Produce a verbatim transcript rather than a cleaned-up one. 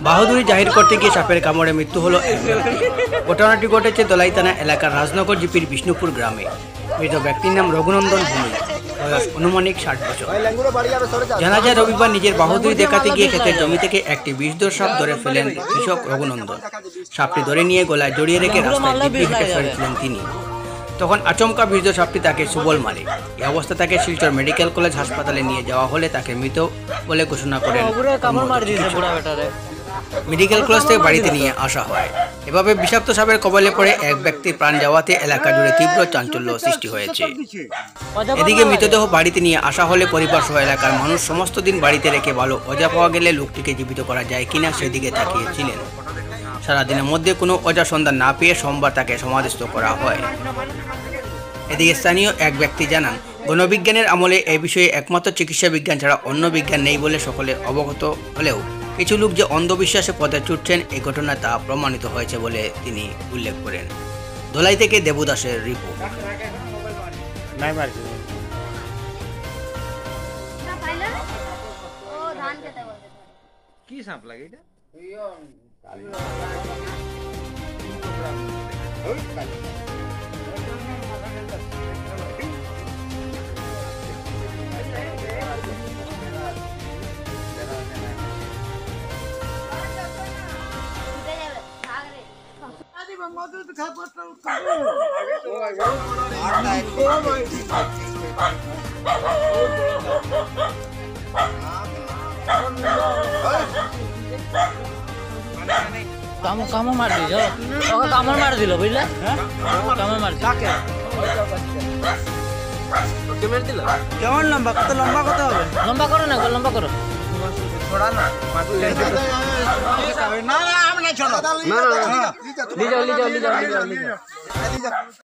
বাহাদুরি জাহির করতে গিয়ে সাপের কামড়ে মৃত্যু হলো এক ব্যক্তির। ঘটনাটি ঘটেছে দলাই থানা এলাকার রাজনগর জিপির বিষ্ণুপুর গ্রামে। মৃত ব্যক্তির নাম রঘুনন্দন ভূমি, বয়স অনুমানিক ষাট বছর। জানা যায় রবিবার নিজের বাহাদুরি দেখাতে গিয়ে ক্ষেতের জমি থেকে একটি বিষধর সাপ ধরে ফেলেন কৃষক রঘুনন্দন। সাপটি ধরে নিয়ে গলায় জড়িয়ে রেখে রাস্তায় দিব্যি হেঁটে ফেলেছিলেন তিনি। তখন আচমকা বিষধর সাপটি তাকে সুবল মারে। এই অবস্থা তাকে শিলচর মেডিকেল কলেজ হাসপাতালে নিয়ে যাওয়া হলে তাকে মৃত বলে ঘোষণা করেন। মেডিকেল কলেজ থেকে বাড়িতে নিয়ে আসা হয়। এভাবে বিষাক্ত সাপের কবলে পড়ে এক ব্যক্তির প্রাণ যাওয়াতে এলাকা জুড়ে তীব্র চাঞ্চল্য সৃষ্টি হয়েছে। এদিকে মৃতদেহ বাড়িতে নিয়ে আসা হলে পরিবার সহ এলাকার মানুষ সমস্ত দিন বাড়িতে রেখে ভালো অজা পাওয়া গেলে লোকটিকে জীবিত করা যায় কিনা সেদিকে তাকিয়েছিলেন। সারাদিনের মধ্যে কোনো অজা সন্ধান না পেয়ে সোমবার তাকে সমাধিস্থ করা হয়। এদিকে স্থানীয় এক ব্যক্তি জানান, গণবিজ্ঞানের আমলে এই বিষয়ে একমাত্র চিকিৎসা বিজ্ঞান ছাড়া অন্য বিজ্ঞান নেই বলে সকলে অবগত হলেও কিছু লোক যে অন্ধবিশ্বাসে পথে ছুটছেন এই ঘটনা তা প্রমাণিত হয়েছে বলে তিনি উল্লেখ করেন। ধলাই থেকে দেবুদাসের রিপোর্ট। কামো কামো মার দিল ওকে কামড় মার দিল বুঝলে কামড় মার কাকে তোকে মেরে দিল কেমন লম্বা কত লম্বা কত হবে লম্বা করো না লম্বা করো छोड़ा ना ना ना हम नहीं छोड़ो ना ना ले जाओ ले जाओ ले जाओ ले जाओ